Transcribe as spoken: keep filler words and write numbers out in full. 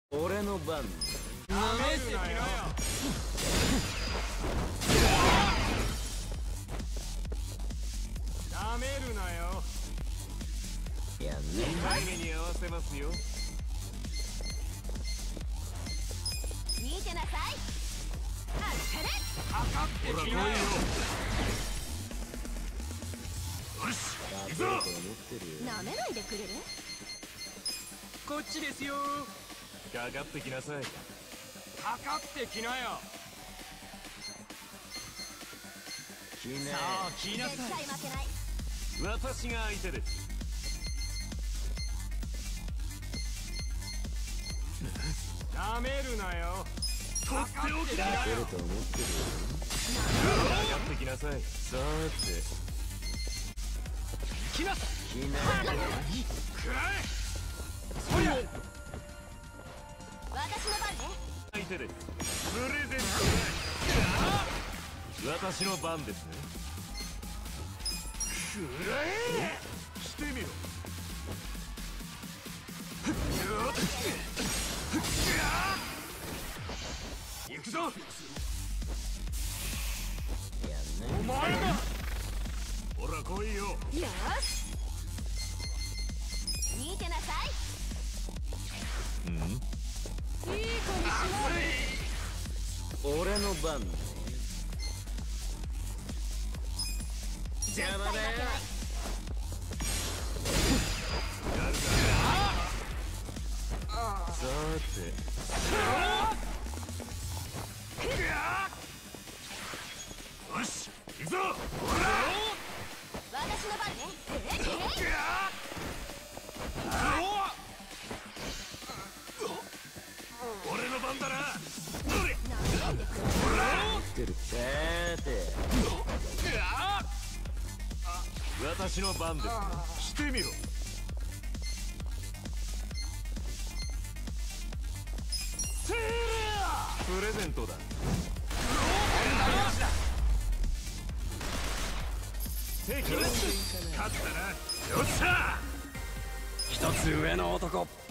俺の番。 なめてきなよ。なめるなよ。 やんね。 影に合わせますよ。 見てなさい。あっかかってきなよ。よし、行くぞ。 なめないでくれる？ こっちですよ。かかってきなさい。かかってきなよ。 来ねえ。 さあ来な絶さい。 対負けない。 私が相手です。なめるなよ。とっておきだよ。 来ると思ってるよ。 かかってきなさい。さて来なす。 来ねくらえ。そや。 私の番ね。 相手です。プレゼントだ。私の番ですね。くらえ。してみろ。行くぞ。 え。やんねお前だ。ほら来いよ。 よし。見てなさい。 うん。 いい子にしえ。俺の番ね。邪魔だよ。 さて。よし、行くぞ。ほら。 私の番ね。ええ俺の番だな。どれ。 なめないでくれる？ 来る。さーて。 私の番ですね。してみろ。プレゼントだ。敵なし。勝ったな。よっしゃ。 一つ上の男。